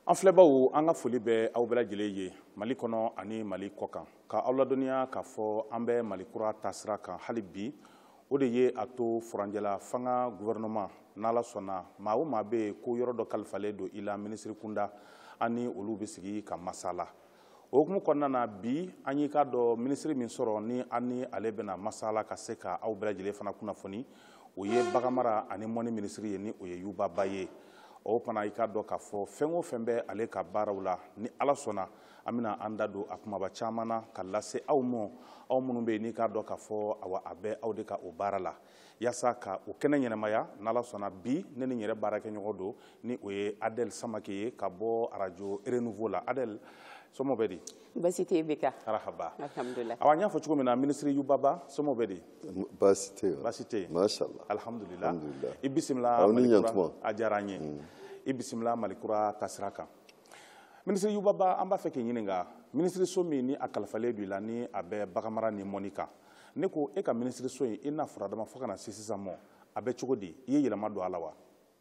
An filɛbaw an ka foli bɛ aw bɛɛ lajɛlen ye Mali kɔnɔ ani Mali kɔkan ka aw ladɔnniya k'a fɔ an bɛ Mali kura taasira kan hali bi o de ye a to furanjɛla fanga gouvernement n'Ala sɔnna maa o maa bɛ yen ko yɔrɔ dɔ kalifalen don i la minisiri kunda an ni olu bɛ sigi ka masala o hukumu kɔnɔna na bi an y'i ka dɔn minisiri min sɔrɔ ni an ni ale bɛna masala ka se ka aw bɛɛ lajɛlen fana kunnafoni o ye baganmara ani mɔni minisiri ye ni o ye Yuba Ba ye o fana i ka dɔn k'a fɔ fɛn o fɛn bɛ ale ka baaraw la ni Ala sɔnna an bɛna an da don a kumaba caman na ka lase aw ma aw minnu bɛ yen n'i k'a dɔn k'a fɔ a bɛ aw de ka o baara la yaasa ka o kɛnɛ ɲɛnamaya n'Ala sɔnna bi ne ni yɛrɛ baarakɛɲɔgɔn don ni o ye Adel Samake ye ka bɔ radio Renouveau la Adel somɔgɔw bɛ di baasi tɛ yen Beka arahaba alhamdulillah awa n y'a fɔ cogo min na minisiri Yuba Ba somɔgɔw bɛ di baasi tɛ yen baasi tɛ yen mashallah alhamdulillah alhamdulillah i bisimila aw ni Malikura ɲantuma a diyara an ye i bisimila Malikura taasira kan minisiri Yuba Ba an b'a fɛ k'i ɲininka minisiri so min ni a kalifalen don i la ni a bɛ baganmara ni mɔni kan ne ko e ka minisiri so in i n'a fɔra dama fo ka na se sisan mɔ a bɛ cogo di i ye yɛlɛma don a la wa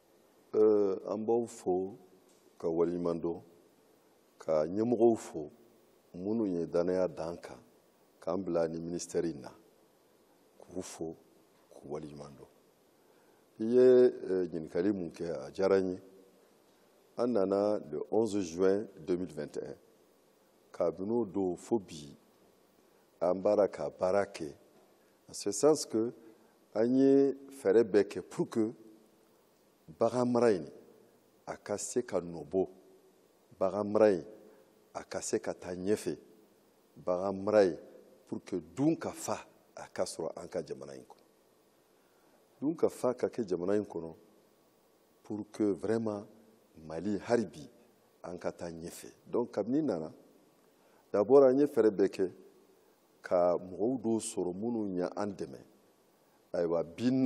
an b'aw fo ka waleɲuman dɔn ka ɲɛmɔgɔw fo minnu ye danaya d'an kan k'an bila ni ministère in na k'u fo k'u waleɲuman dɔn i ye ɲininkali mun kɛ a diyara n ye an nana le 11 juin 2021 kabini don fo bi an b'ara ka baara kɛ en ce sens que an ye fɛɛrɛ bɛɛ kɛ pour que bagan mara in a ka se ka nɔbɔ bagan mara in a ka se ka taa ɲɛfɛ bagan mara in pour que dun ka fa a ka sɔrɔ an ka jamana in kɔnɔ dun ka fa ka kɛ jamana in kɔnɔ pour que vraiment Mali hali bi an ka taa ɲɛfɛ donc kabini nana d'abord an ye fɛɛrɛ bɛɛ kɛ ka mɔgɔw dɔw sɔrɔ minnu ye an dɛmɛ ayiwa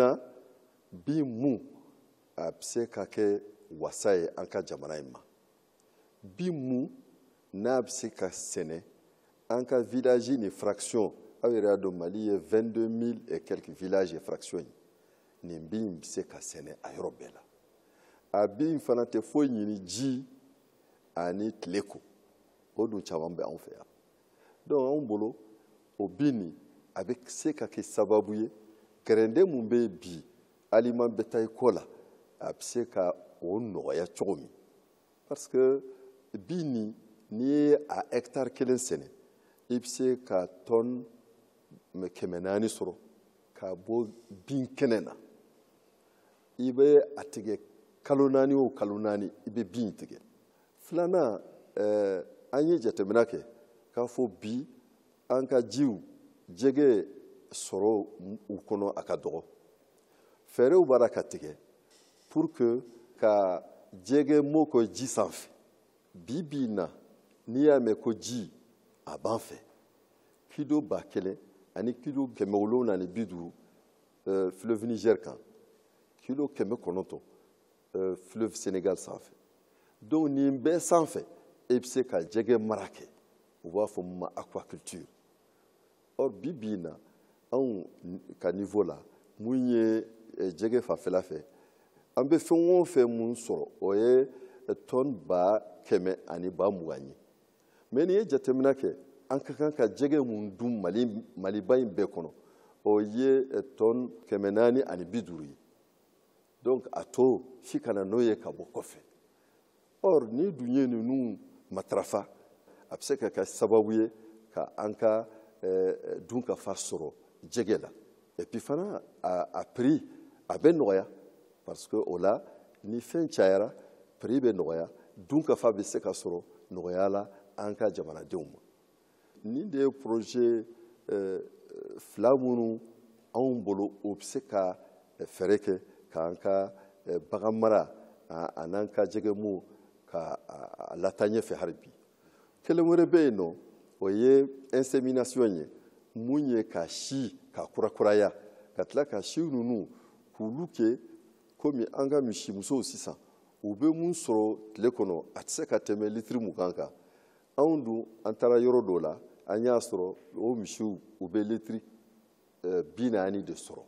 bin mun a bɛ se ka kɛ wasa ye an ka jamana in ma bin mun n'a bɛ se ka sɛnɛ an ka village ni fraction aw yɛrɛ y'a dɔn Mali ye 22 000 et quelques villages et fractions ye nin bin bɛ se ka sɛnɛ a yɔrɔ bɛɛ la a bin fana tɛ foyi ɲini ji ani tile ko o dun caman bɛ anw fɛ yan donc anw bolo o bin nin a bɛ se ka kɛ sababu ye kɛrɛnden mun bɛ yen bi aliment bétail ko la a bɛ se ka o nɔgɔya cogo min parce que bin nin n'i ye a hectare kelen sɛnɛ i bɛ se ka tonne 400 sɔrɔ ka bɔ bin kɛnɛ na i bɛ a tigɛ kalo 4 o kalo 4 i bɛ bin tigɛ filanan an ye jateminɛ kɛ k'a fɔ bi an ka jiw jɛgɛ sɔrɔ u kɔnɔ a ka dɔgɔ fɛɛrɛw b'ala ka tigɛ pour que ka jɛgɛ mɔ kɔ ji sanfɛ bi in na n'i y'a mɛn ko ji a b'an fɛ kilo 1000 ani kilo 750 fleuve Niger kan kilo 900 fleuve Sénégal sanfɛ donc nin bɛɛ sanfɛ e bɛ se ka jɛgɛ mara kɛ u b'a fɔ min ma aquaculture or bi in na anw ka niveau la mun ye jɛgɛ fanfɛla fɛ an bɛ fɛn o fɛn mun sɔrɔ o ye tonne 100 ani 20 ye mais n'i ye jateminɛ kɛ an ka kan ka jɛgɛ mun dun Maliba in bɛɛ kɔnɔ o ye tonne 450 ani 50 ye donc a to si kana n'o ye ka bɔ kɔfɛ or ni dun ye ninnu matarafa a bɛ se ka kɛ sababu ye ka an ka dun ka fa sɔrɔ jɛgɛ la et puis fana a prix a bɛ nɔgɔya parce que o la ni fɛn cayara prix bɛ nɔgɔya dun ka fa bɛ se ka sɔrɔ nɔgɔya la an ka jamanadenw ma nin de ye projet fila minnu anw bolo o bɛ se ka fɛɛrɛ kɛ k'an ka bagan mara a n'an ka jɛgɛmu ka lataa ɲɛfɛ hali bi kelen wɛrɛ bɛ yen nɔ o ye insémination ye mun ye ka si ka kurakuraya ka tila ka si ninnu k'olu kɛ komi an ka misimusow sisan u bɛ mun sɔrɔ tile kɔnɔ a tɛ se ka tɛmɛ litiri 20 kan anw dun an taara yɔrɔ dɔw la an y'a sɔrɔ o misiw u bɛ litiri 40 de sɔrɔ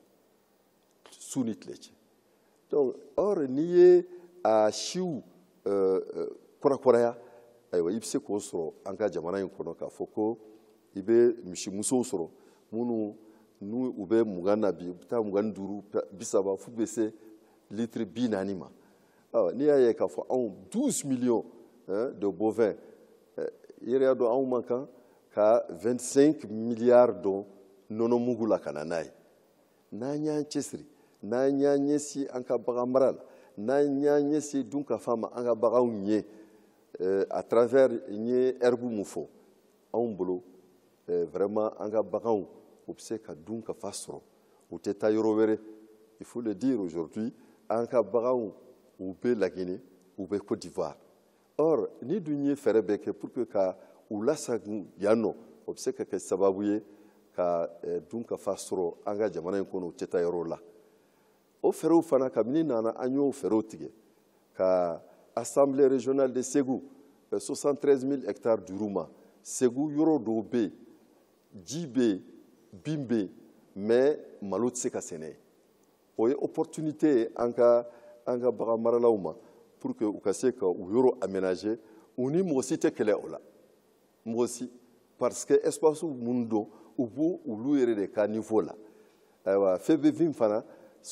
su ni tile cɛ donc or n'i ye a siw kɔrɔkɔrɔya ayiwa i bɛ se k'o sɔrɔ an ka jamana in kɔnɔ k'a fɔ ko i bɛ misimusow sɔrɔ minnu n'u u bɛ 20 na bi u bɛ taa 25 30 f'u bɛ se litiri 40 ma n'i y'a ye k'a fɔ anw 12 millions de bovins i yɛrɛ y'a dɔn anw man kan ka 25 milliards dɔn nɔnɔmugu la ka na n'a ye n'an y'an cɛsiri n'an y'an ɲɛsin an ka bagan mara la n'an y'an ɲɛsin dunkafa ma an ka baganw ɲɛ à travers n ye herbe mun fɔ anw bolo vraiment an ka baganw u bɛ se ka dunkafa sɔrɔ u tɛ taa yɔrɔ wɛrɛ il faut le dire aujourd'hui an ka baganw u bɛ Laginɛ u bɛ Côte d'Ivoire or ni dun ye fɛɛrɛ bɛɛ kɛ pour que ka u lasago yan nɔ o bɛ se ka kɛ sababu ye ka dunkafa sɔrɔ an ka jamana in kɔnɔ u tɛ taa yɔrɔ la o fɛɛrɛw fana kabini nana an y'o fɛɛrɛw tigɛ ka assemblée régionale de Ségou 73 000 hectares d'urou ma Ségou yɔrɔ dɔw bɛ yen ji bɛ yen bin bɛ yen mais malo tɛ se ka sɛnɛ o ye opportunité ye an ka bagan maralaw ma pour que u ka se ka u yɔrɔ aménager u ni mɔgɔ si tɛ kɛlɛ o la mɔgɔ si parce que espace minnu don u b'u olu yɛrɛ de ka niveau la ayiwa FEBEVIM fana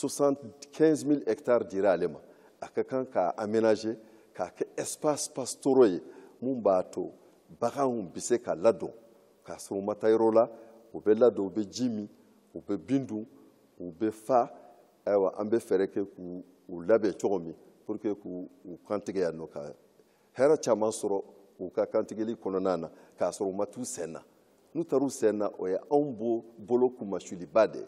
75 000 hectares dira ale ma a ka kan ka aménager k'a kɛ espace pastoraux ye mun b'a to baganw bɛ se ka ladon k'a sɔrɔ u ma taa yɔrɔ la u bɛ ladon u bɛ ji min u bɛ bin dun u bɛ fa ayiwa an bɛ fɛɛrɛ kɛ k'u labɛn cogo min pour que k'u kantigɛ yan nɔ ka hɛrɛ caman sɔrɔ u ka kantigɛli kɔnɔna na k'a sɔrɔ u ma t'u sen na n'u taar'u sen na o ye anw bolo kumasuluba de ye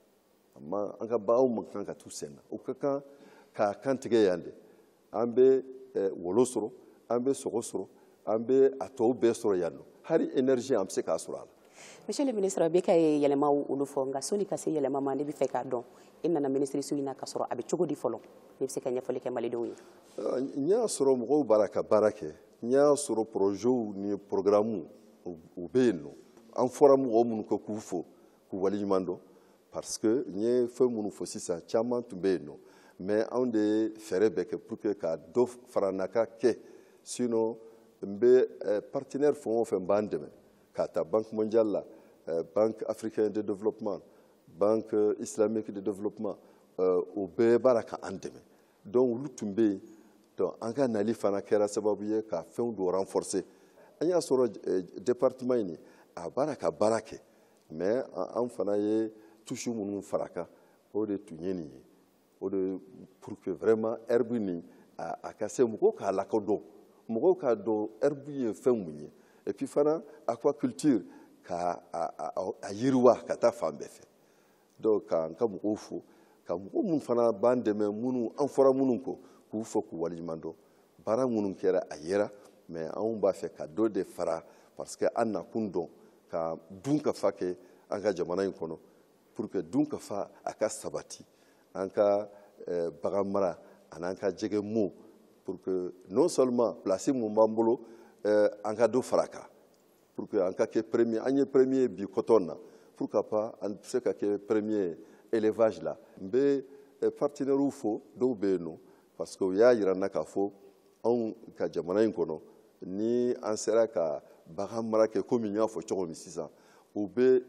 an ka baganw man kan ka t'u sen na u ka kan k'a kantigɛ yan de an bɛ wolo sɔrɔ an bɛ sogo sɔrɔ an bɛ a tɔw bɛɛ sɔrɔ yan nɔ hali énergie an bɛ se k'a sɔrɔ a la. Monsieur le ministre bɛ ka yɛlɛmaw olu fɔ nka sɔnni ka se yɛlɛma ma ne bɛ fɛ k'a dɔn e nana minisiriso in na ka sɔrɔ a bɛ cogo di fɔlɔ ne bɛ se ka ɲɛfɔli kɛ malidenw ye. n y'a sɔrɔ mɔgɔw b'a ka baara kɛ n y'a sɔrɔ projets ni programmes u bɛ yen nɔ an fɔra mɔgɔ minnu kɔ k'u fo k'u waleɲuman dɔn parce que n ye fɛn minnu fɔ sisan caman tun bɛ yen nɔ mais anw de ye fɛɛrɛ bɛɛ kɛ pour que ka dɔ fara n'a ka kɛ sinon n bɛ partenaire fɛn o fɛn b'an dɛmɛ k'a ta banque mondiale la banque africaine de développement banque islamique de développement o bɛɛ b'a la k'an dɛmɛ donc olu tun bɛ yen donc an ka nali fana kɛra sababu ye ka fɛnw dɔ renforcer an y'a sɔrɔ département in a b'a la ka baara kɛ mais an fana ye touche minnu fara a kan o de tun ye nin ye o de pour que vraiment herbe nin a ka se mɔgɔw k'a lakodɔn mɔgɔw k'a dɔn herbe ye fɛn mun ye et puis fana aquaculture k'a yiriwa ka taa fan bɛɛ fɛ donc k'an ka mɔgɔw fo ka mɔgɔ minnu fana b'an dɛmɛ minnu an fɔra minnu kɔ k'u fɔ k'u waleɲuman dɔn baara minnu kɛra a yera mais anw b'a fɛ ka dɔ de fara parce que an nakun dɔn ka dunkafa kɛ an ka jamana in kɔnɔ pour que dunkafa a ka sabati an ka bagan mara an'an ka jɛgɛ mɔ pour que non seulement place mun b'an bolo an ka dɔ fara a kan pour que an ka kɛ premier an ye premier bi coton na pourquoi pas an bɛ se ka kɛ premier élevage la n bɛ partenaires fo dɔw bɛ yen nɔ parce que u y'a yira n na k'a fɔ anw ka jamana in kɔnɔ ni an sera ka bagan mara kɛ komi n y'a fɔ cogo min sisan u bɛ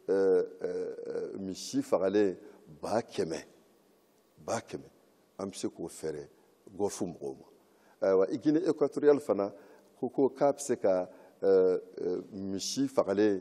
misi fagalen 100,000 an bɛ se k'o fɛɛrɛ gɔfu mɔgɔw ma ayiwa Guinée équatoriale fana ko k'a bɛ se ka misi fagalen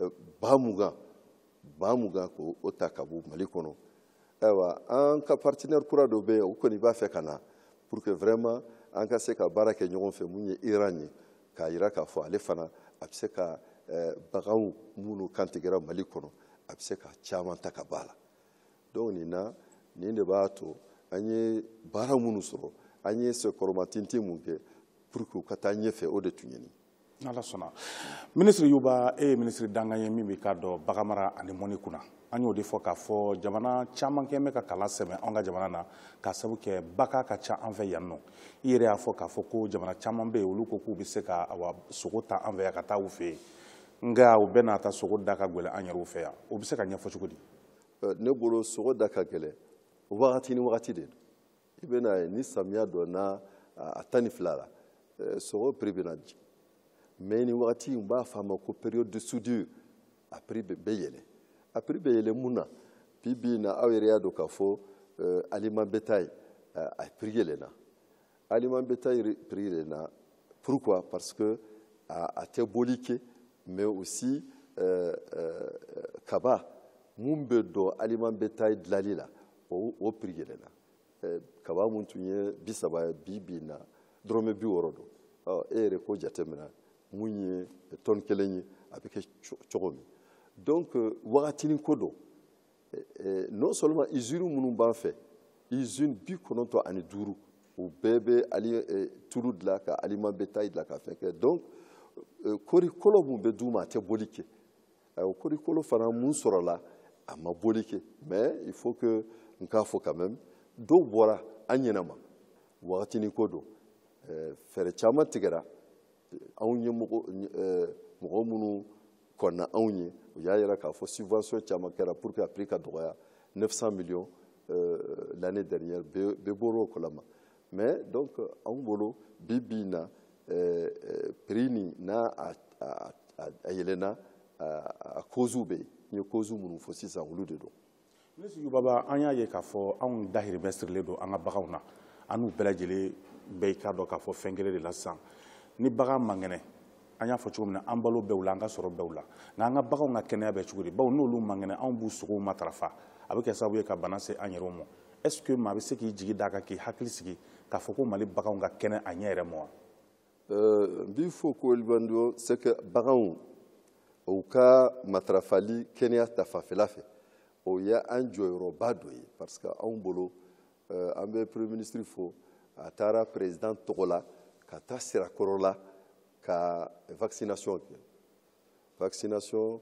20,000 k'o ta ka bɔ Mali kɔnɔ ayiwa an ka partenaire kura dɔ bɛ yen o kɔni b'a fɛ ka na pour que vraiment an ka se ka baara kɛ ɲɔgɔn fɛ mun ye Iran ye k'a jira k'a fɔ ale fana a bɛ se ka baganw minnu kantigɛra Mali kɔnɔ a bɛ se ka caman ta ka bɔ a la donc nin de b'a to an ye baara minnu sɔrɔ an ye sekɔrɔma tintin mun kɛ pour que u ka taa ɲɛfɛ o de tun ye nin n'Ala sɔnna minisiri Yuba e ye minisiri dankan ye min bɛ k'a dɔn bagan mara ani mɔni kunna an y'o de fɔ k'a fɔ jamana caman kɛ bɛ ka kalan sɛbɛn an ka jamana na k'a sababu kɛ baka ka ca an fɛ yan nɔ i yɛrɛ y'a fɔ k'a fɔ ko jamana caman bɛ yen olu ko k'u bɛ se ka sogo ta an fɛ yan ka taa u fɛ yen nka u bɛ n'a ta sogo da ka gɛlɛn an yɛrɛw fɛ yan o bɛ se ka ɲɛfɔ cogo di. ne bolo sogo da ka gɛlɛn wagati ni wagati de don i bɛ n'a ye ni samiya donna a 12 la sɔrɔ prix bɛ na jigin mais nin wagati n b'a fɔ a ma ko période de soudure a prix bɛ yɛlɛ a prix bɛ yɛlɛ mun na bi bi in na aw yɛrɛ y'a dɔn k'a fɔ aliment bétail a prix yɛlɛna aliment bétail prix yɛlɛna pourquoi parce que a tɛ boli kɛ mais aussi kaba mun bɛ don aliment bétail dilanli la o prix yɛlɛna kaba mun tun ye 30 ye bi in na dɔrɔmɛ 60 don e yɛrɛ ko jateminɛ mun ye tonne 1 ye a bɛ kɛ cogo min donc wagatinin ko don non seulement usine minnu b'an fɛ usine 95 u bɛɛ bɛ tulu dilan ka aliment bétail dilan ka fɛn kɛ donc korikolo mun bɛ d'u ma a tɛ boli kɛ o korikolo fana mun sɔrɔla a ma boli kɛ mais il faut que n k'a fɔ quand même dɔw bɔra an ɲɛnama wagatinin ko don fɛɛrɛ caman tigɛra anw ye mɔgɔ minnu kɔnna anw ye u y'a jira k'a fɔ subvention caman kɛra pour que a prix ka dɔgɔya 900 millions l'année dernière bɛɛ bɔr'o kalama mais donc anw bolo bi in na prix nin n'a a yɛlɛnna a causes bɛ yen n ye causes minnu fɔ sisan olu de don. Ministre Yubaba an y'a ye k'a fɔ anw dahirimɛ sirilen don an ka baganw na an n'u bɛɛ lajɛlen bɛɛ k'a dɔn k'a fɔ fɛn kelen de la sisan ni bagan man kɛnɛ an y'a fɔ cogo min na an balo bɛɛ la an ka sɔrɔ bɛɛ la nka an ka baganw ka kɛnɛya bɛ cogo di bawo n'olu man kɛnɛ anw b'u sogow matarafa a bɛ kɛ sababu ye ka bana se an yɛrɛw ma est-ce que maa bɛ se k'i jigi d'a kan k'i hakili sigi k'a fɔ ko Mali baganw ka kɛnɛ a ɲɛ yɛrɛ ma wa. n b'i fɔ ko Libando c'est que baganw u ka matarafali kɛnɛya ta fanfɛla fɛ o ye an jɔyɔrɔba dɔ ye parce que anw bolo an bɛ premier ministre fo a taara président tɔgɔ la ka taa sirakɔrɔ la ka vaccination kɛ vaccination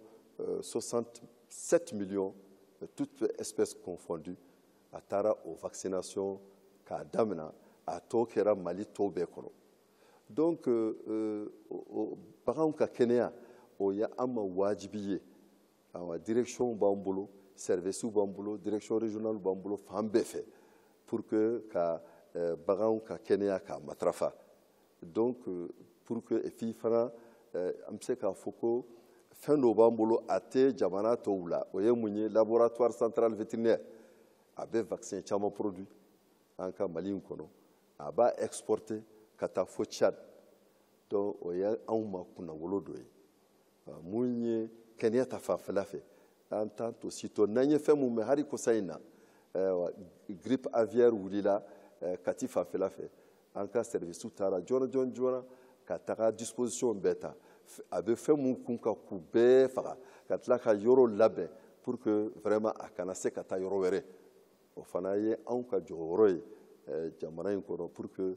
67 millions toutes espèces confondues a taara o vaccination k'a damina a tɔ kɛra Mali tɔw bɛɛ kɔnɔ donc baganw ka kɛnɛya o ye an ma wajibi ye direction b'an bolo service b'an bolo direction régionale b'an bolo fan bɛɛ fɛ pour que ka baganw ka kɛnɛya ka matarafa donc pour que et puis fana an bɛ se k'a fɔ ko fɛn dɔ b'an bolo a tɛ jamana tɔw la o ye mun ye laboratoire central vétérinaire a bɛ vaccin caman produit an ka Mali in kɔnɔ a b'a exporter ka taa fo Tchad donc o ye anw ma kunnawolo dɔ ye mun ye kɛnɛya ta fanfɛla fɛ en tant que sitôt n'an ye fɛn mun mɛn hali kɔsa in na grippe aviaire wulila Kati fanfɛla fɛ an ka service taara joona ka taga disposition bɛɛ ta a bɛ fɛn mun kun ka k'u bɛɛ faga ka tila ka yɔrɔ labɛn pour que vraiment a kana se ka taa yɔrɔ wɛrɛ o fana ye anw ka jɔyɔrɔ ye jamana in kɔnɔ pour que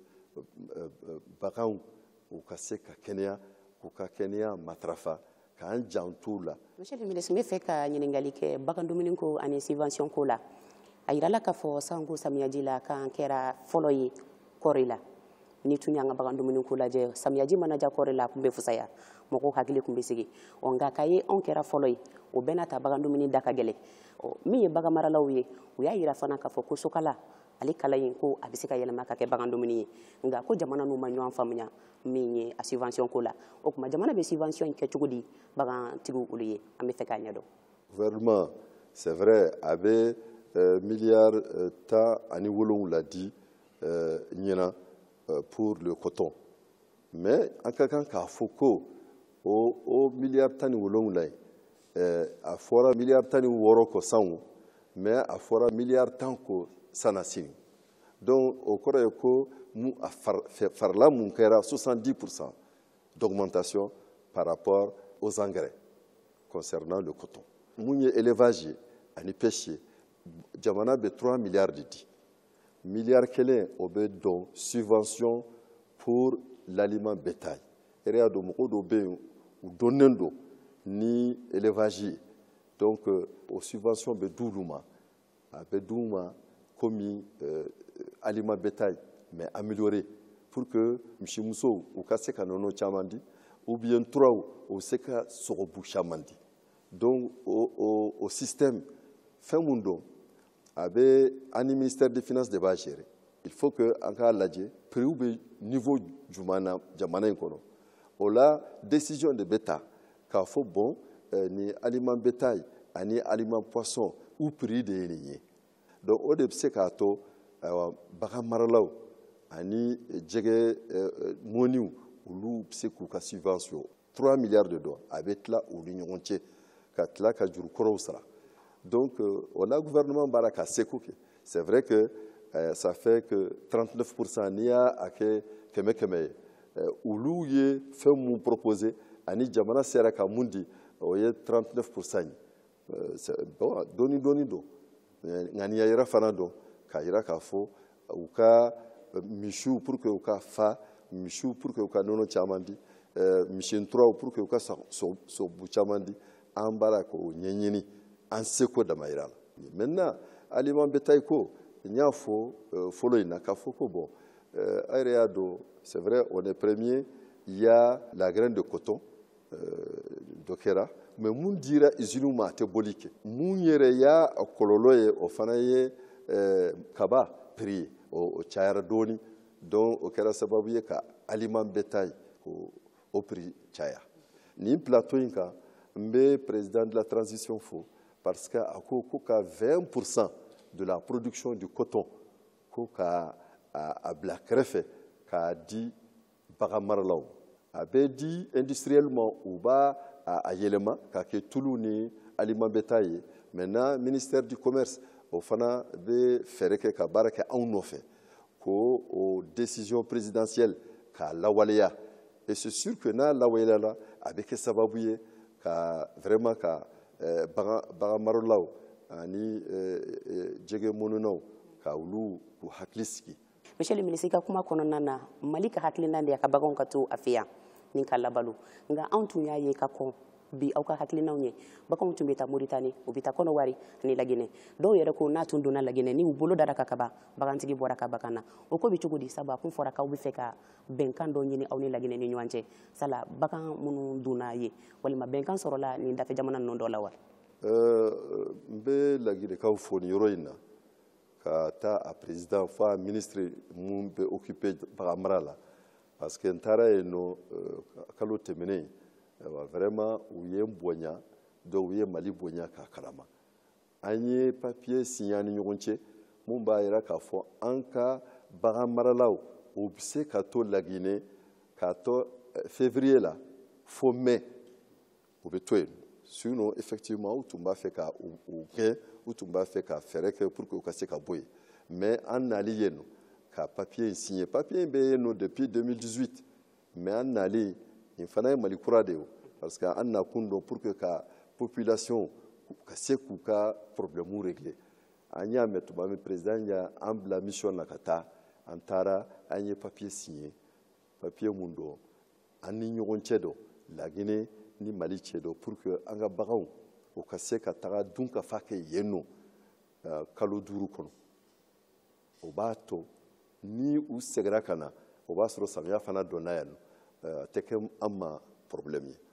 baganw u ka se ka kɛnɛya k'u ka kɛnɛya matarafa k'an janto la. Monsieur le ministre, n bɛ fɛ ka ɲininkali kɛ bagan dumuni ko ani subvention ko la a yirala k'a fɔ sanko samiyaji la k'an kɛra fɔlɔ ye kɔɔri la ni tun y'an ka bagan dumuni ko lajɛ samiyaji mana ja kɔɔri la a tun bɛ fusaya mɔgɔw hakili tun bɛ sigi nka k'a ye anw kɛra fɔlɔ ye o bɛɛ n'a ta bagan dumuni da ka gɛlɛn min ye bagan maralaw ye u y'a yira fana k'a fɔ ko sokala ale kala in ko a bɛ se ka yɛlɛma ka kɛ bagan dumuni ye nka ko jamana n'u ma ɲɔgɔn faamuya min ye a subvention ko la o tuma jamana bɛ subvention kɛ cogo di bagantigiw olu ye an bɛ fɛ k'a ɲɛdɔn. Gouvernement c'est vrai a bɛ miliyari 17 di ɲɛna pour le coton mais an ka kan k'a fɔ ko o miliyari 17 in a fɔra miliyari 16 kɔ sango mais a fɔra miliyari 10 kɔ sana sini donc o kɔrɔ ye ko a farila mun kɛra 70% d'augmentation par rapport aux engrais concernant le coton mun ye élevage ye ani pêche ye jamana bɛ 3 milliards de di miliyari 1 o bɛ don subvention pour l'aliment bétail yɛrɛ y'a dɔn mɔgɔw dɔw bɛ yen u dɔnnen don ni élevage ye donc o subvention bɛ d'olu ma a bɛ d'u ma comme aliment bétail mais amélioré pour que misimusow u ka se ka nɔnɔ caman di ou bien turaw u se ka sogobu caman di donc o système fɛn mun don a bɛ an ni ministère des finances de b'a gérer il faut faut que an k'a lajɛ prix bɛ niveau jumɛn na jamana in kɔnɔ o la décision de bɛ ta k'a fɔ bon ni aliment bétail ani aliment poisson u prix de ye nin ye donc o de bɛ se k'a to bagan maralaw ani jɛgɛ mɔniw olu bɛ se k'u ka subvention 3 milliards de dollars a bɛ tila u ni ɲɔgɔn cɛ ka tila ka juru kɔrɔw sara donc o la gouvernement b'a la ka seko kɛ c'est vrai que ça fait que 39% n'i y'a kɛ kɛmɛ ye olu ye fɛn mun proposé ani jamana sera ka mun di o ye 39% ye bon dɔɔni dɔɔni don ŋaniya yɛrɛ fana don k'a jira k'a fɔ u ka misiw pour que u ka fa misiw pour que u ka nɔnɔ caman di misituraw pour que u ka sobu caman di an b'a la k'o ɲɛɲini an seko damayira la maintenant aliment bétail ko n y'a fɔ fɔlɔ in na k'a fɔ ko bon a yɛrɛ y'a dɔn c'est vrai on est premier il y a la graine de coton dɔ kɛra mais mun dira usine ma a tɛ boli kɛ mun yɛrɛ y'a kɔlɔlɔ ye o fana ye kaba prix ye o cayara dɔɔni donc o kɛra sababu ye ka aliment bétail o prix caya nin plateau in kan n bɛ président de la transition fo parce que a ko ka 20% de la production du coton ko ka a bila kɛrɛfɛ k'a di bagan maralaw a bɛ di industriellement u b'a a yɛlɛma k'a kɛ tulu ni aliment bétail ye maintenant ministère du commerce o fana bɛ fɛɛrɛ kɛ ka baara kɛ anw nɔfɛ ko o décision présidentielle k'a lawaleya et c'est sûr que n'a lawaleyala a bɛ kɛ sababu ye ka vraiment ka bagan maralaw ani jɛgɛ mɔninaw ka olu k'u hakili sigi. Monsieur le ministre, i ka kuma kɔnɔna na Mali ka hakilina de a ka baganw ka to a fɛ yan ni ka labalo nka anw tun y'a ye ka kɔn bi aw ka hakilinaw ɲɛ baganw tun bɛ taa Moritani u bɛ taa Kɔnɔwari ani Laginɛ dɔw yɛrɛ ko n'a tun donna Laginɛ ni u bolo dara ka kaban bagantigi bɔra ka bagan na o ko bɛ cogo di sabu a kun fɔra k'aw bɛ fɛ ka bɛnkan dɔ ɲini aw ni Laginɛ ni ɲɔgɔn cɛ sala bagan minnu donna ye walima bɛnkan sɔrɔla nin dafɛ jamana ninnu dɔ la wa. n bɛ Laginɛkaw fo nin yɔrɔ in na ka taa a président fo ministre mun bɛ occupé bagan mara la parce que n taara yen nɔ kalo tɛmɛnen vraiment u ye n bonya donc u ye Mali bonya k'a kalama an ye papier signé an ni ɲɔgɔn cɛ mun b'a jira k'a fɔ an ka bagan maralaw u bɛ se ka to Laginɛ k'a to février la fo mai u bɛ to yen sinon effectivement u tun b'a fɛ ka u gɛn u tun b'a fɛ ka fɛɛrɛ kɛ pour que u ka se ka bɔ yen mais an nali yen nɔ ka papier in signé papier in bɛ yen nɔ depuis 2018 mais an nali nin fana ye Mali kura de ye parce que an nakun dɔn pour que ka population ka se k'u ka problème régler an y'a mɛn tuma min président y'an bila mission na ka taa an taara an ye papier signé papier mun dɔn an ni ɲɔgɔn cɛ dɔn Laginɛ ni Mali cɛ dɔn pour que an ka baganw o ka se ka taga dun ka fa kɛ yen nɔ kalo 5 kɔnɔ o b'a to ni u seginna ka na o b'a sɔrɔ samiya fana donna yan nɔ a tɛ kɛ an ma problème ye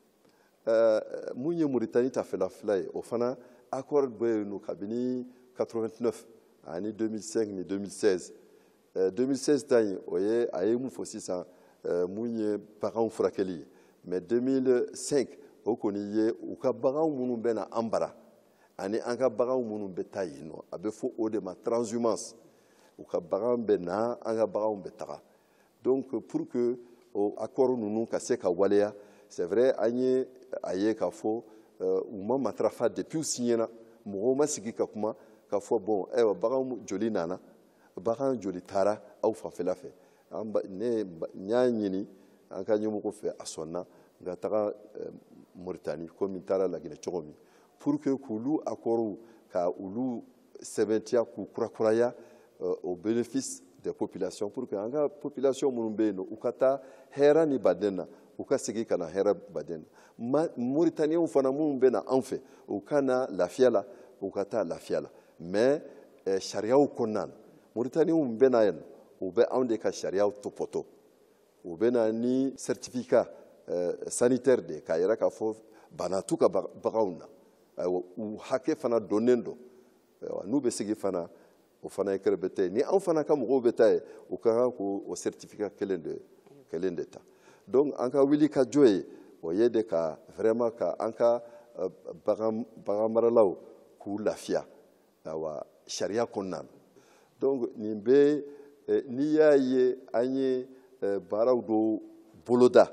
mun ye Moritani ta fila ye o fana accord bɛ yen nɔ kabini 89 ani 2005 ni 2016 2016 ta in o ye a ye mun fɔ sisan mun ye baganw furakɛli ye mais 2005 o kɔni ye u ka baganw minnu bɛ na an bara ani an ka baganw minnu bɛ taa yen nɔ a bɛ fɔ o de ma transhumance u ka bagan bɛ na an ka baganw bɛ taga donc pour que o accord ninnu ka se ka waleya c'est vrai an ye a ye k'a fɔ u ma matarafa depuis u signera mɔgɔw ma sigi ka kuma k'a fɔ bon ayiwa bagan joli nana bagan joli taara aw fanfɛla fɛ ne y'a ɲini an ka ɲɛmɔgɔ fɛ a sɔnna n ka taga Moritani komi n taara Laginɛ cogo min pour que k'olu accords ka olu sɛbɛntiya k'u kurakuraya au bénéfice des populations pour que an ka population minnu bɛ yen nɔ u ka taa hɛrɛ ni baden na u ka segin ka na hɛrɛ baden na Moritaniyɛnw fana minnu bɛ na an fɛ u ka na lafiya la u ka taa lafiya la mais sariyaw kɔnɔna na Moritaniyɛnw bɛ na yan nɔ u bɛ anw de ka sariyaw tɔpɔtɔ u bɛ na ni certificat sanitaire de k'a jira k'a fɔ bana t'u ka baganw na u hakɛ fana donnen don n'u bɛ segin fana o fana ye kɛrɛ bɛ ta ye ni anw fana ka mɔgɔw bɛ taa ye o ka kan k'o certificat kelen de ta donc an ka wuli ka jɔ ye o ye de ka vraiment ka an ka bagan maralaw k'u lafiya awa sariya kɔnɔna na donc nin bɛ n'i y'a ye an ye baaraw dɔw boloda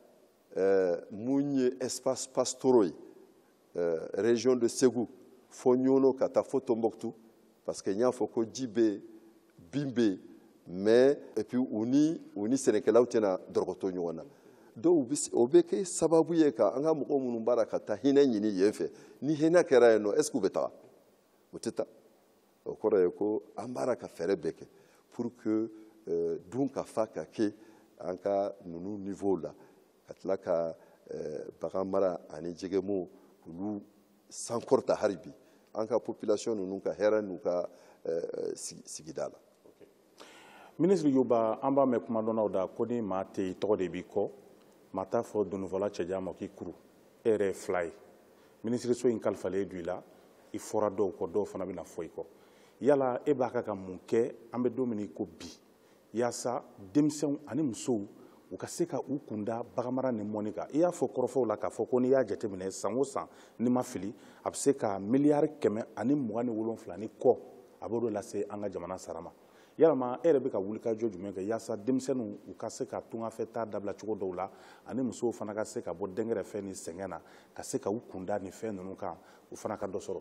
mun ye espace pastoraux ye région de Ségou fo Ɲono ka taa fo Tombouctou parce que n y'a fɔ ko ji bɛ yen bin bɛ yen mais et puis u ni sɛnɛkɛlaw tɛna dɔrɔkɔtɔ ɲɔgɔn na donc o bɛ kɛ sababu ye ka an ka mɔgɔ minnu b'a la ka taa hinɛ ɲini yen fɛ ni hinɛ kɛra yen nɔ est ce que u bɛ taga o tɛ taa o kɔrɔ ye ko an b'a la ka fɛɛrɛ bɛɛ kɛ pour que dun ka fa ka kɛ an ka ninnu niveau la ka tila ka bagan mara ani jɛgɛmu olu sankɔrɔta hali bi an ka population ninnu ka hɛrɛ n'u ka sigida la. Ministre Yoba an b'a mɛn kuma dɔnnaw da ko ni maa tɛ yen tɔgɔ de b'i kɔ maa t'a fɔ donifɔla cɛjan ma k'i kuru e yɛrɛ ye fila ye minisiriso in kalifalen don i la i fɔra dɔw kɔ dɔw fana bɛna fɔ i kɔ yala e b'a ka mun kɛ an bɛ don min i ko bi yaasa denmisɛnw ani musow u ka se ka u kunda baganmara ni mɔni kan i y'a fɔ kɔrɔfɔw la k'a fɔ ko n'i y'a jateminɛ san o san n'i ma fili a bɛ se ka miliyari 127 ni kɔ a b'o lase an ka jamana sara ma yalama e yɛrɛ bɛ ka wulikajɔ jumɛn kɛ yaasa denmisɛnninw u ka se ka tungafɛta dabila cogo dɔw la ani musow fana ka se ka bɔ dɛnkɛrɛfɛ ni sɛgɛn na ka se ka u kunda ni fɛn ninnu kan u fana ka dɔ sɔrɔ.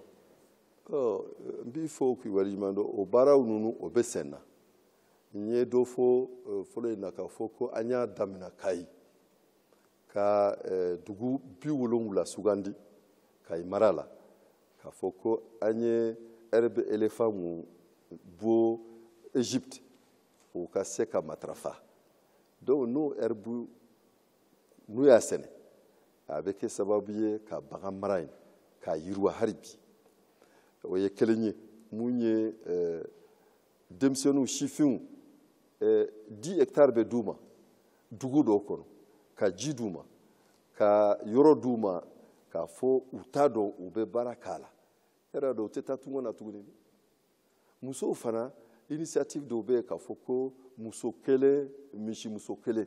n b'i fɔ k'i waleɲuman dɔn o baaraw ninnu o bɛ sen na n ye dɔ fɔ fɔlɔ in na k'a fɔ ko an y'a daminɛ Kayi ka dugu 70 sugandi Kayi mara la k'a fɔ ko an ye herbe éléphant mun bɔ Égypte o ka se ka matarafa donc n'o herbe n'u y'a sɛnɛ a bɛ kɛ sababu ye ka bagan mara in k'a yiriwa hali bi o ye kelen ye mun ye denmisɛnninw sifinw 10 hectares bɛ d'u ma dugu dɔw kɔnɔ ka ji d'u ma ka yɔrɔ d'u ma k'a fɔ u t'a dɔn u bɛ baara k'a la yɛrɛ dɔn u tɛ taa tunga na tuguni musow fana initiative dɔw bɛ yen k'a fɔ ko muso kelen misimuso kelen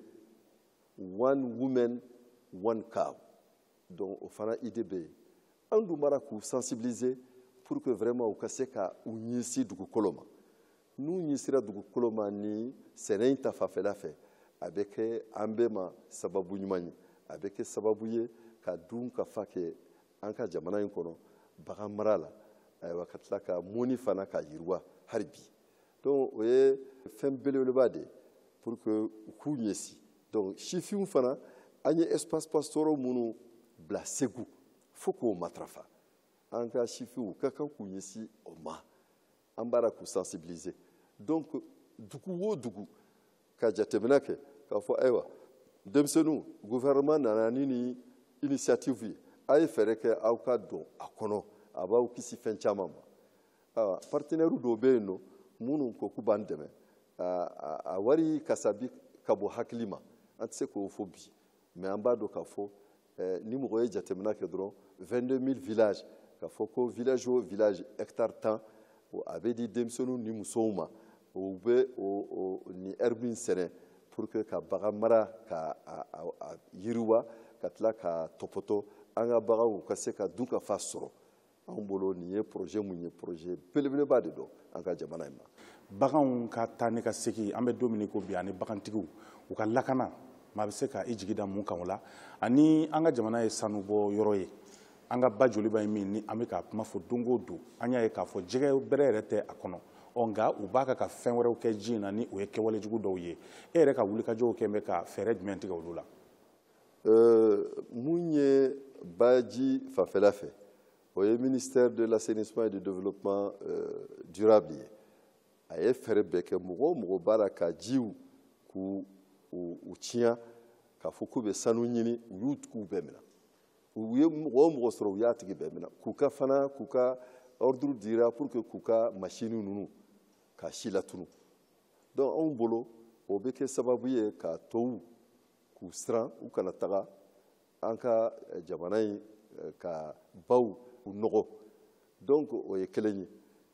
1 woman 1 cow donc o fana idée bɛ yen an dun b'ala k'u sensibiliser pour que vraiment u ka se ka u ɲɛsin dugukolo ma n'u ɲɛsira dugukolo ma ni sɛnɛ in ta fanfɛla fɛ a bɛ kɛ an bɛɛ ma sababu ɲuman ye a bɛ kɛ sababu ye ka dun ka fa kɛ an ka jamana in kɔnɔ bagan mara la ayiwa ka tila ka mɔni fana ka yiriwa hali bi donc o ye fɛn belebeleba de ye pour que u k'u ɲɛsin donc sifinw fana an ye espace pastoraux minnu bila Segu fo k'o matarafa an ka sifinw ka kan k'u ɲɛsin o ma an b'ala k'u sensibiliser donc dugu o dugu ka jateminɛ kɛ k'a fɔ ayiwa denmisɛnninw gouvernement nana ni initiative ye a ye fɛɛrɛ kɛ aw ka don a kɔnɔ a b'aw kisi fɛn caman ma partenaires dɔw bɛ yen nɔ minnu ko k'u b'an dɛmɛ a wari kasabi ka bɔ hakili ma an tɛ se k'o fɔ bi mais an b'a dɔn k'a fɔ ni mɔgɔ ye jateminɛ kɛ dɔrɔn 22 000 villages k'a fɔ ko village o village hectare 10 a bɛ di denmisɛnninw ni musow ma u bɛ ni herbe in sɛnɛ pour que ka bagan mara ka yiriwa ka tila ka tɔpɔtɔ an ka baganw ka se ka dun ka fa sɔrɔ anw bolo nin ye projet mun ye projet belebeleba de don an ka jamana in ma. Baganw ka taa ni ka segin an bɛ don min ko bi ani bagantigiw u ka lakana maa bɛ se ka i jigi da mun kan o la ani an ka jamana ye sanubɔ yɔrɔ ye an ka ba joliba ye min ni an bɛ ka kuma fɔ don o don an y'a ye k'a fɔ jɛgɛ bɛrɛ yɛrɛ tɛ a kɔnɔ nka u b'a ka fɛn wɛrɛw kɛ ji in na ni o ye kɛwale jugu dɔw ye e yɛrɛ ka wulikajɔw kɛ bɛ ka fɛɛrɛ jumɛn tigɛ olu la. mun ye baji fanfɛla fɛ o ye ministère de l'assainissement et du développement durable ye a ye fɛɛrɛ bɛɛ kɛ mɔgɔ o mɔgɔ b'a la ka jiw k'u tiɲɛ k'a fɔ k'u bɛ sanu ɲini u y'u tigiw bɛɛ minɛ u ye mɔgɔ o mɔgɔ sɔrɔ u y'a tigi bɛɛ minɛ k'u ka ordre dira pour que k'u ka machine ninnu ka si latunu donc anw bolo o bɛ kɛ sababu ye ka tɔw k'u siran u kana taga an ka jamana in ka baw u nɔgɔ donc o ye kelen ye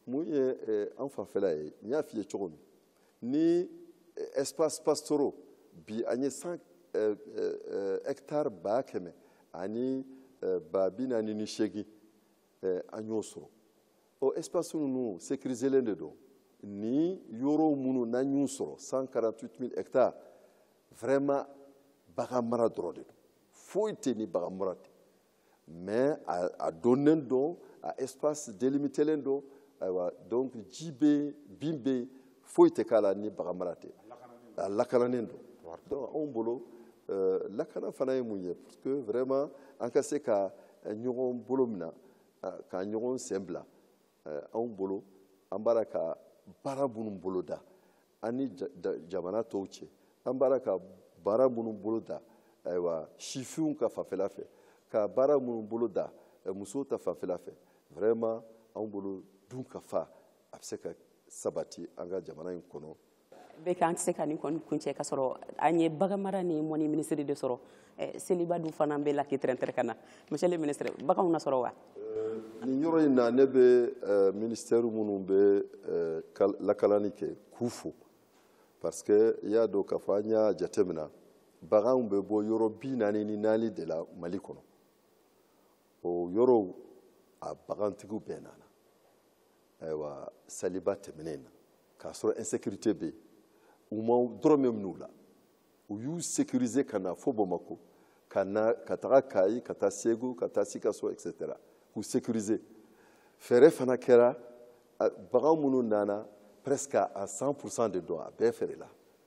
mun ye an fanfɛla ye n y'a f'i ye cogo min ni espace pastoraux bi an ye 100 hectares 100 ani 48 an y'o sɔrɔ o espace ninnu sécuriselen de don ni yɔrɔ minnu n'an y'u sɔrɔ 148 000 hectares vraiment bagan mara dɔrɔn de don foyi tɛ ni bagan mara tɛ mais a donnen don a espace délimitelen don ayiwa donc ji bɛ yen bin bɛ yen foyi tɛ k'a la ni bagan mara tɛ a lakananen don donc anw bolo lakana fana ye mun ye parce que vraiment an ka se ka ɲɔgɔn bolo minɛ ka ɲɔgɔn sen bila anw bolo an b'a ka baara minnu boloda an ni jamana tɔw cɛ an b'a ka baara minnu boloda ayiwa sifinw ka fanfɛla fɛ ka baara minnu boloda musow ta fanfɛla fɛ vraiment anw bolo dun ka fa a bɛ se ka sabati an ka jamana in kɔnɔ. bɛɛ k'an tɛ se ka nin kɔni kuncɛ ka sɔrɔ an ye bagan mara ni mɔni minisiri de sɔrɔ seliba dun fana bɛ la k'i tɛrɛntɛrɛ ka na monsieur le ministre baganw na sɔrɔ wa. nin yɔrɔ in na ne bɛ ministère minnu bɛ lakalani kɛ k'u fo parce que i y'a dɔn k'a fɔ an y'a jateminɛ baganw bɛ bɔ yɔrɔ 44 de la Mali kɔnɔ o yɔrɔw a bagantigiw bɛɛ nana ayiwa saliba tɛmɛnen na k'a sɔrɔ insécurité bɛ yen u ma dɔrɔmɛ minɛ u la u y'u sécuriser ka na fo Bamako ka taga Kayi ka taa Segu ka taa Sikaso etc. k'u sécuriser fɛɛrɛ fana kɛra bagan minnu nana presque à 100% de don a bɛɛ fɛrɛla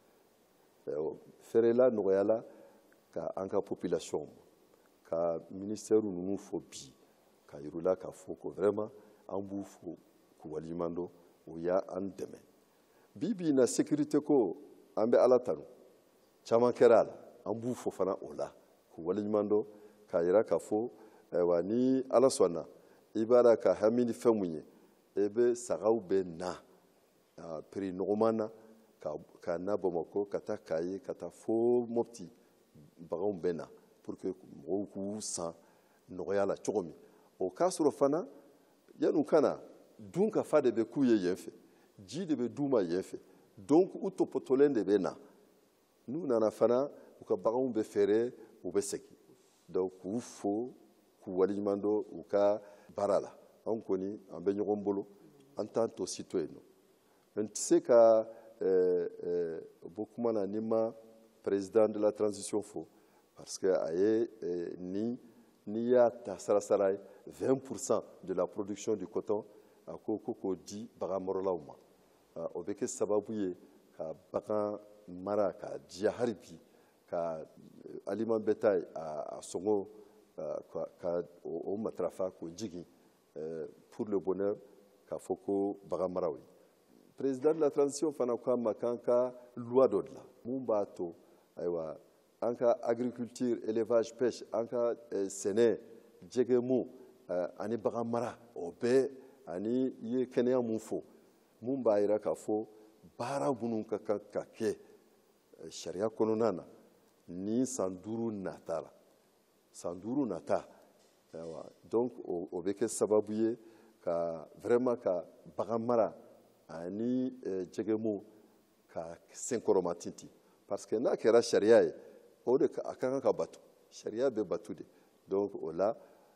fɛrɛla nɔgɔyala ka an ka population ka ministère ninnu fo bi ka yir'u la k'a fɔ ko vraiment an b'u fo k'u waleɲuman dɔn u y'an dɛmɛ bi na sécurité ko an bɛ Ala tanu caman kɛra a la an b'u fo fana o la k'u waleɲuman dɔn k'a yira k'a fɔ ayiwa ni Ala sɔnna i b'a la ka hami ni fɛn mun ye i bɛ sagaw bɛ na prix nɔgɔman na ka na Bamako ka taa Kayi ka taa fo Mopti baganw bɛ na pour que mɔgɔw k'u san nɔgɔya la cogo min o k'a sɔrɔ fana yan'u ka na dun ka fa de bɛ k'u ye yen fɛ ji de bɛ d'u ma yen fɛ donc u tɔpɔtɔlen de bɛ na n'u nana fana u ka baganw bɛ fɛrɛ u bɛ segin donc k'u fo k'u waleɲuman dɔn u ka baara la anw kɔni an bɛ ɲɔgɔn bolo an t'an to sito yen nɔ n tɛ se ka bɔ kuma na ni ma président de la transition fo parce que a ye n'i y'a ta sarasara ye 20% de la production du coton a ko k'o di bagan maralaw ma o bɛ kɛ sababu ye ka bagan mara ka diya hali bi ka aliment bétail a sɔngɔ ka o matarafa k'o jigin pour le bonheur k'a fɔ ko bagan maraw ye président de la transition fana ko an ma k'an ka loi dɔ dilan mun b'a to ayiwa an ka agriculture élevage pêche an ka sɛnɛ jɛgɛmu ani bagan mara o bɛɛ ani i ye kɛnɛya mun fɔ mun b'a jira k'a fɔ baara minnu ka kan ka kɛ sariya kɔnɔna na ni san 5 nata la san 5 nata donc o bɛ kɛ sababu ye ka vraiment ka bagan mara ani jɛgɛmu ka senkɔrɔma tinti parce que n'a kɛra sariya ye o de a ka kan ka batu sariya bɛ batu de donc o la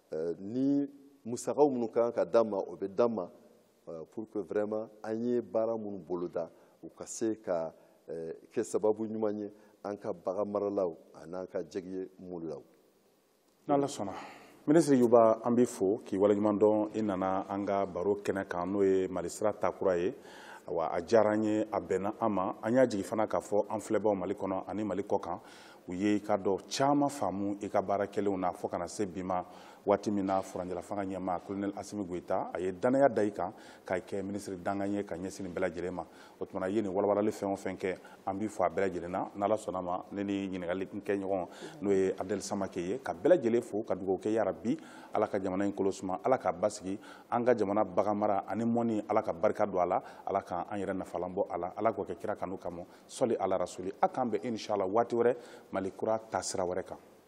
ni musakaw minnu ka kan ka d'an ma o bɛ d'an ma pour que vraiment an ye baara minnu boloda u ka se ka kɛ sababu ɲuman ye an ka bagan maralaw an'an ka jɛgɛ molilaw. n'Ala sɔnna minisiri Yuba an b'i fo k'i waleɲuman dɔn i nana an ka baro kɛnɛ kan n'o ye Mali sira taakura ye wa a diyara an ye a bɛnna an ma an y'a jigin fana k'a fɔ an filɛbaaw Mali kɔnɔ ani Mali kɔkan u ye i ka dɔn caman faamu i ka baara kɛlenw na fo kana se bi ma waati min na furanjɛla fanga ɲɛmaa colonel Asimi Goyita a ye danaya da i kan k'a kɛ minisiri dangan ye ka ɲɛsin nin bɛɛ lajɛlen ma o tuma i ye nin walawalali fɛn o fɛn kɛ an b'i fo a bɛɛ lajɛlen na n'Ala sɔnna ma ne ni ɲininkali kɛ ɲɔgɔn n'o ye Adel Samake ye ka bɛɛ lajɛlen fo ka dugawu kɛ yarabi Ala ka jamana in kolo suma Ala k'a basigi an ka jamana bagan mara ani mɔni Ala ka barika don a la Ala k'an yɛrɛ nafalan bɔ a la Ala k'o kɛ kira kanu kama sɔli ala rasuli a k'an bɛn inshallah waati wɛrɛ Mali kura taasira wɛrɛ kan.